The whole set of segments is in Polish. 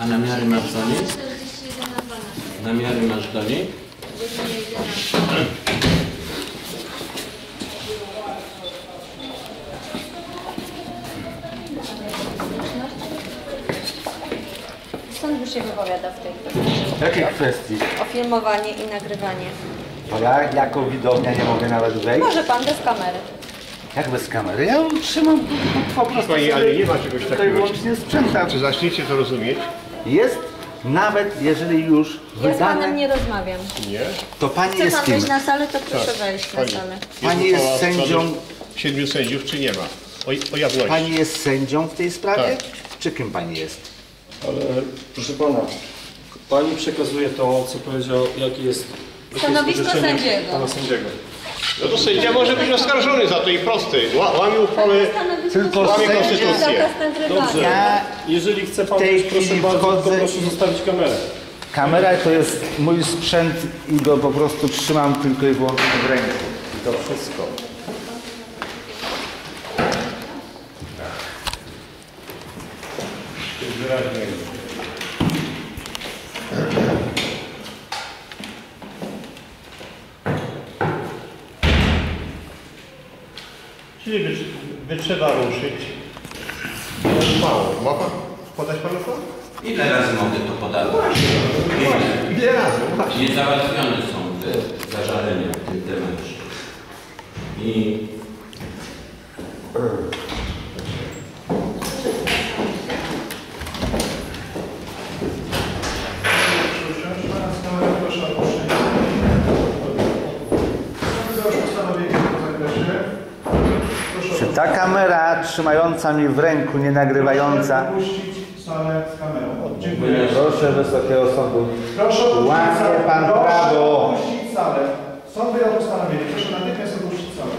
A namiary masz do niej? Namiary masz do niej? Sąd już się wypowiada w tej kwestii. W jakiej kwestii? O filmowanie i nagrywanie. To ja jako widownia nie mogę nawet wejść? Może pan bez kamery. Jak bez kamery? Ja trzymam po prostu Pani, ale nie ma czegoś tutaj takiego. wyłącznie sprzęta. Czy zaczniecie to rozumieć? Jest nawet jeżeli już Ja z panem wydane, nie rozmawiam. Nie. to pani Chce jest pan kim? wejść na salę, to proszę wejść na Pani. salę. Pani uchwała jest w sprawie sędzią. 7 sędziów, czy nie ma? O jawności. Pani jest sędzią w tej sprawie? Tak. Czy kim pani jest? Ale proszę pana, pani przekazuje to, co powiedział, jakie jest Stanowisko orzeczenie sędziego. pana sędziego. No to sędzia może być oskarżony za to i prosty. Łamie uchwałę, Tylko łamie sędzia. konstytucję. Zakaz nagrywania. Dobrze, Ja jeżeli chce pan, w tej proszę chwili bardzo, tylko wchodzę proszę i- zostawić kamerę. Kamera to jest mój sprzęt i go po prostu trzymam tylko i wyłącznie w ręku. I to wszystko. Czyli by trzeba ruszyć. Mało. Ma pan podać panu to? Ile razy mogę to podawać? Ile razy? Właśnie. Niezałatwione są te zażalenia w tym temacie. I Czy ta kamera trzymająca mi w ręku, nie nagrywająca? Opuścić salę z kamerą. Dziękuję. Proszę Wysokiego Sądu. Proszę opuścić Łamie salę. pan Proszę prawo. opuścić salę. Sąd wyjął postanowienie. Proszę natychmiast opuścić salę.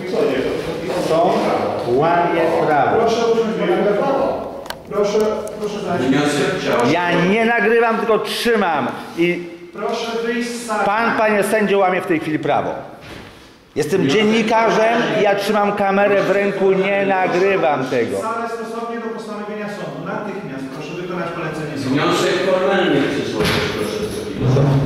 Sąd łamie prawo. Proszę usiąść do nagrywała. Proszę zająć. wniosek Ja nie nagrywam, tylko trzymam. I Proszę wyjść z sali. pan, panie sędzio, łamie w tej chwili prawo. Jestem dziennikarzem i ja trzymam kamerę w ręku, nie nagrywam tego. Salę stosownie do postanowienia sądu. Natychmiast proszę wykonać polecenie sądu. Wniosek formalny chcę złożyć, proszę Wysokiego Sądu.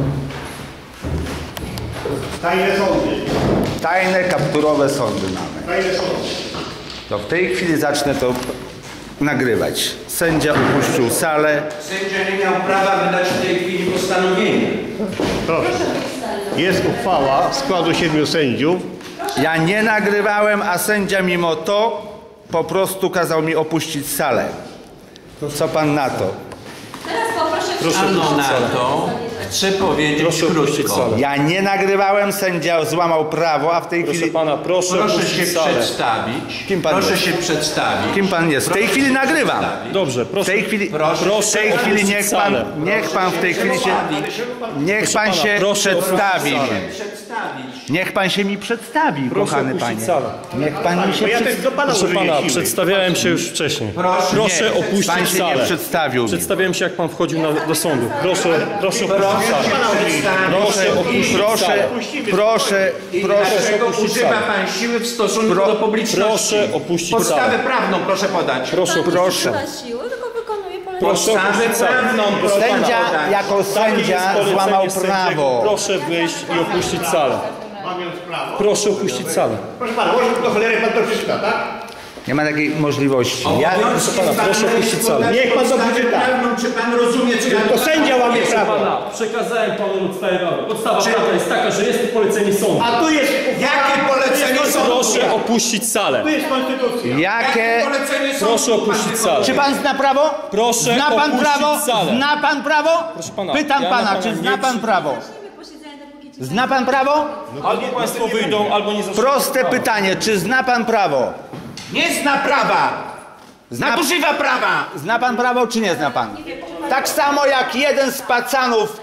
Tajne sądy. Tajne, kapturowe sądy mamy. Tajne sądy. To w tej chwili zacznę to nagrywać. Sędzia opuścił salę. Sędzia nie miał prawa wydać w tej chwili postanowienia. Proszę. Jest uchwała składu 7 sędziów. Ja nie nagrywałem, a sędzia mimo to po prostu kazał mi opuścić salę. Co pan na to? Teraz poproszę Ano na to chcę powiedzieć krótko. Ja nie nagrywałem, sędzia złamał prawo, a w tej Proszę chwili... pana, proszę Proszę opuścić się salę. przedstawić. Kim pan Proszę jest? się przedstawić. Kim pan jest? W tej chwili nagrywam. Dobrze, W proszę. tej chwili, Proszę w tej chwili salę. niech pan w tej chwili się... Niech pan pana, się proszę przedstawi. opuścić salę. Przedstawić. Niech pan się mi przedstawi, Proszę kochany opuścić panie. salę. Niech pan mi się Bo ja przedstawi. też do pana Proszę użyję pana, siły. przedstawiałem się już wcześniej. Proszę Nie, opuścić pan się nie salę. przedstawił mi. Przedstawiałem się, jak pan wchodził do sądu. Proszę opuścić salę. Proszę opuścić Proszę, salę. proszę, Dlaczego opuścić używa salę. pan siły w stosunku do publiczności? Proszę opuścić Podstawę salę. prawną proszę podać. Proszę, proszę. na siłę, tylko wykonuje polecenie. Proszę Podstawę opuścić salę. prawną proszę Sędzia podać. jako Takie jest sędzia polecenie złamał sędziego. prawo. Proszę wyjść i opuścić salę. Mając prawo. Proszę opuścić salę. Proszę pana, może do cholery pan to przeczyta, tak? Nie ma takiej możliwości. Ja, Obowiązkiem pana, pana proszę jest opuścić salę. podać Niech pan to podstawę przeczyta. prawną. Czy pan rozumie, czy pan... To sędzia łamie prawo. Pana, przekazałem panu podstawę prawną. Podstawa prawna jest taka, że jest to polecenie sądu. A tu jest Jakie polecenie sądu? Proszę opuścić salę. Tu jest konstytucja. jakie... polecenie sądu Proszę pan opuścić wykonuje? salę. Czy pan zna prawo? Proszę Zna pan opuścić prawo? salę. Zna pan prawo? Proszę pana, Pytam ja na pana, pana czy nie zna pan prawo? Zna pan prawo? Albo państwo wyjdą, albo nie zaczną. Proste pytanie, czy zna pan prawo? Nie zna prawa! Nadużywa prawa! Zna pan prawo, czy nie zna pan? Tak samo jak jeden z pacanów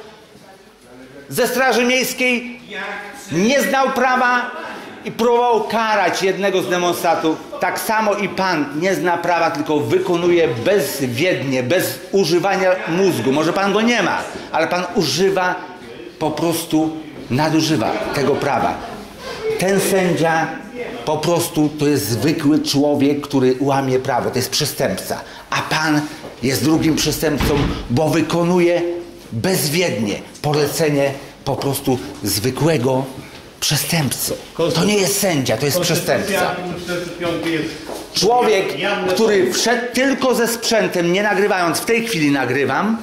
ze Straży Miejskiej nie znał prawa i próbował karać jednego z demonstrantów. Tak samo i pan nie zna prawa, tylko wykonuje bezwiednie, bez używania mózgu. Może pan go nie ma, ale pan używa, po prostu nadużywa tego prawa. Ten sędzia po prostu to jest zwykły człowiek, który łamie prawo, to jest przestępca. A pan jest drugim przestępcą, bo wykonuje bezwiednie polecenie po prostu zwykłego przestępcy. To nie jest sędzia, to jest przestępca. Człowiek, który wszedł tylko ze sprzętem, nie nagrywając, w tej chwili nagrywam,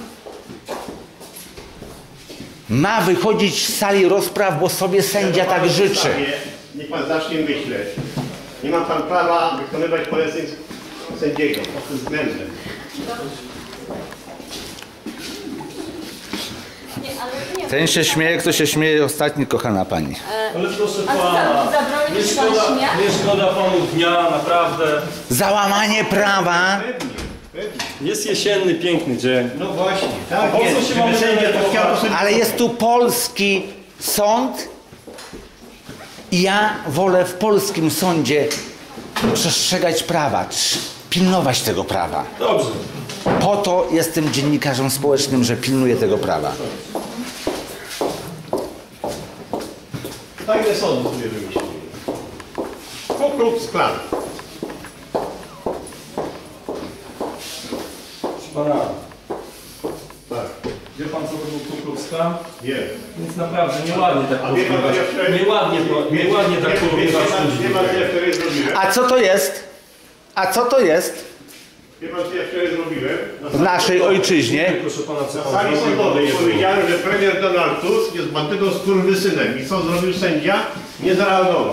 ma wychodzić z sali rozpraw, bo sobie sędzia tak życzy. Niech pan zacznie myśleć. Nie ma pan prawa wykonywać poleceń sędziego pod tym względem. Ten się śmieje, kto się śmieje ostatni, kochana pani. Ale proszę A co, pana, zabronić pan śmiać? nie szkoda panu dnia, naprawdę. Załamanie prawa. Jest jesienny, piękny dzień. No właśnie, tak Po co jest. się Gdyby mamy sędzia to chciał, to sobie... Ale jest tu polski sąd i ja wolę w polskim sądzie przestrzegać prawa, pilnować tego prawa. Dobrze. Po to jestem dziennikarzem społecznym, że pilnuję tego prawa. Tajne sądy sobie wymyślili. Ku Klux Klan. Proszę pana, Tak, wie pan co to był Ku Klux Klan? wiem. Więc naprawdę nieładnie tak A wie pan, porównywać. co ja wczoraj... Nieładnie tak porównywać ludzi. Wie pan, co ja wczoraj zrobiłem? A co to jest? A co to jest Wie pan, co ja wczoraj zrobiłem? w naszej ojczyźnie? Proszę pana, co Na pan sali zrobił? sądowej powiedziałem, że premier Donald Tusk jest bandytą skurwysynem. I co zrobił sędzia? Nie zareagował.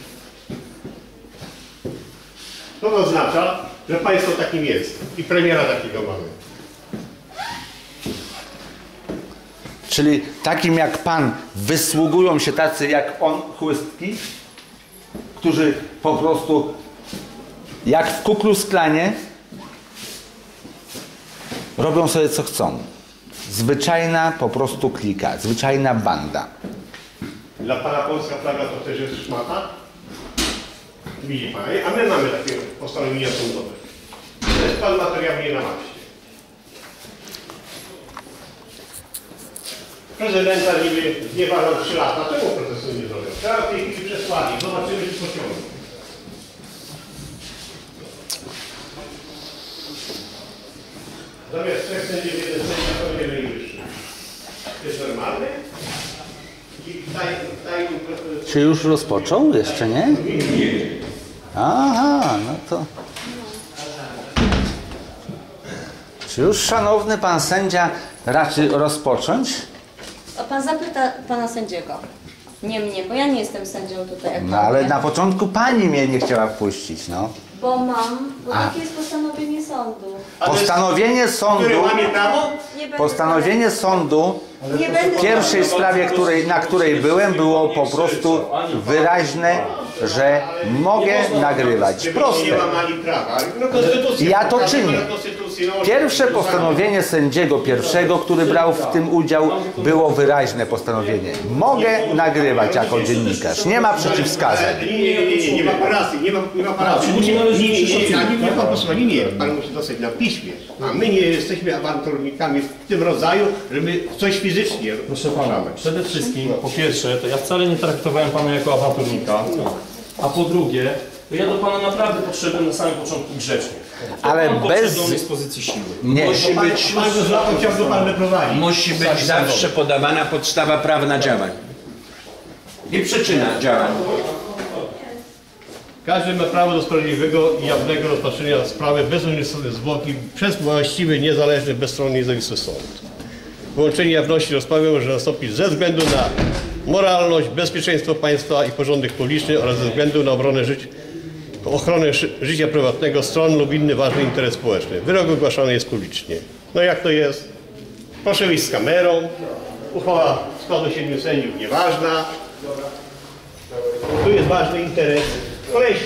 To oznacza, że państwo takim jest. I premiera takiego mamy. Czyli takim jak pan wysługują się tacy jak on, chłystki, którzy po prostu jak w Ku Klux Klanie robią sobie co chcą. Zwyczajna po prostu klika, zwyczajna banda. Dla pana polska flaga to też jest szmata? Widzi pan, a my mamy takie postanowienia sądowe. To jest pan materiał nie na maksie. Prezydenta niby znieważał 3 lata, czemu procesu nie zrobią? Teraz w tej chwili przesłali, zobaczymy czy pociągną. Zamiast 3 sędziów, 1 sędzia to nie najwyższy. To jest normalne? Czy już rozpoczął? Jeszcze nie? Aha, no to... Czy już szanowny pan sędzia raczy rozpocząć? A pan zapyta pana sędziego. Nie mnie, bo ja nie jestem sędzią tutaj. Jak No pan ale wie. na początku pani mnie nie chciała wpuścić, no. Bo takie jest postanowienie sądu. Postanowienie sądu, Który łamie prawo? Nie będę postanowienie sądu Nie będę w pierwszej sprawie, na której byłem, było po prostu wyraźne, że mogę nagrywać. Proste. Nie łamali prawa. No, konstytucja. Ja to czynię. Konstytucji, no, Pierwsze postanowienie sędziego pierwszego, który brał w tym udział, było wyraźne postanowienie. Mogę nagrywać jako dziennikarz. Nie ma przeciwwskazań. Nie ma paracji, nie ma paracji. Nie pan posłucha, nie, pan musi dostać na piśmie. A my nie jesteśmy awanturnikami w tym rodzaju, żeby coś fizycznie Proszę pana, przede wszystkim, po pierwsze, to ja wcale nie traktowałem pana jako awanturnika, a po drugie, to ja do pana naprawdę podszedłem na samym początku grzecznie. Ale Pan bez- podszedł do mnie z pozycji siły. Nie. Musi być, Pan go złapał, chciał go pan wyprowadzić. musi być zawsze podawana podstawa prawna działań. I przyczyna działań. Każdy ma prawo do sprawiedliwego i jawnego rozpatrzenia sprawy bez umiejętności zwłoki przez właściwy, niezależny, bezstronny, niezawisły sąd. Wyłączenie jawności rozprawy może nastąpić ze względu na moralność, bezpieczeństwo państwa i porządek publiczny oraz ze względu na ochronę życia prywatnego stron lub inny ważny interes społeczny. Wyrok ogłaszany jest publicznie. No jak to jest? Proszę wyjść z kamerą. Uchwała składu 7 sędziów nieważna. Tu jest ważny interes kolesiu.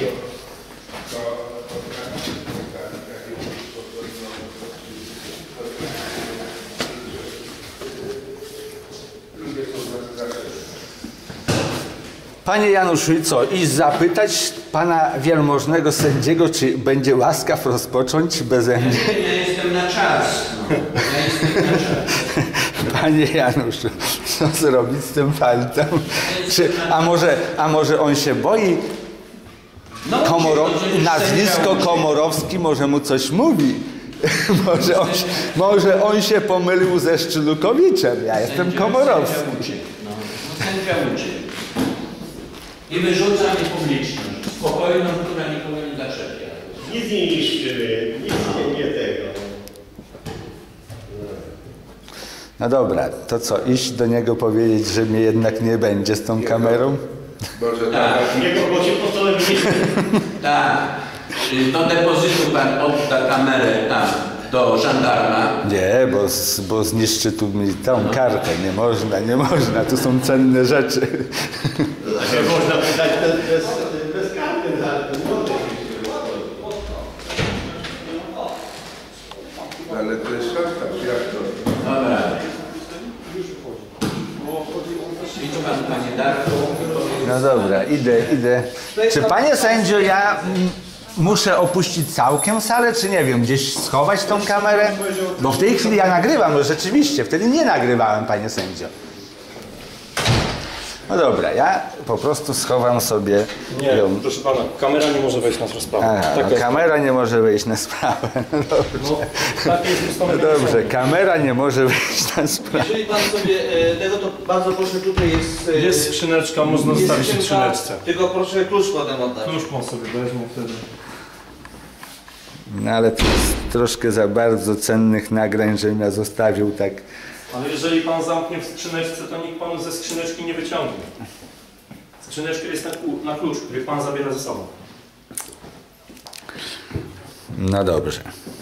Panie Januszu, i co? I zapytać pana wielmożnego sędziego, czy będzie łaskaw rozpocząć beze mnie? Ja jestem na czas. No. Ja jestem na czas. Panie Januszu, co zrobić z tym palcem? Czy, a może on się boi? Nazwisko Komorowski może mu coś mówi. Może on się pomylił ze Szczylukowiczem. Ja jestem Komorowski. No, sędzia uczy. I wyrzuca mnie publiczność. Spokojną, która nikogo nie zaczepia. Nic nie niszczymy, nic nie tego. No dobra, to co, iść do niego powiedzieć, że mnie jednak nie będzie z tą kamerą? Tak, Nie kogo się postanowili. tak. Do depozytu pan odda kamerę tam do żandarma. Nie, bo zniszczy tu mi tą kartę. Nie można, tu są cenne rzeczy. Nie można wydać bez karty. Ale to jest szantaż, jak to? Dobra. I tu pan, panie Darku. No dobra, idę. Czy panie sędzio, ja muszę opuścić całkiem salę, czy nie wiem, gdzieś schować tą kamerę? Bo w tej chwili ja nagrywam, no rzeczywiście, wtedy nie nagrywałem, panie sędzio. No dobra, ja po prostu schowam sobie Nie, ją. proszę pana, kamera nie może wejść na rozprawę. Aha, Taka no, jest- kamera nie może wyjść na sprawę. No dobrze. Tak jest No ustanowione. dobrze, kamera nie może wyjść na sprawę. Jeżeli pan sobie tego, to bardzo proszę, tutaj jest... Jest skrzyneczka, można jest zostawić w skrzynka, skrzyneczce. tylko proszę klucz potem oddać. Już pan sobie weźmie wtedy. No ale to jest troszkę za bardzo cennych nagrań, żebym ja zostawił tak. Ale jeżeli pan zamknie w skrzyneczce, to nikt panu ze skrzyneczki nie wyciągnie. Skrzyneczka jest na klucz, który pan zabiera ze sobą. No dobrze.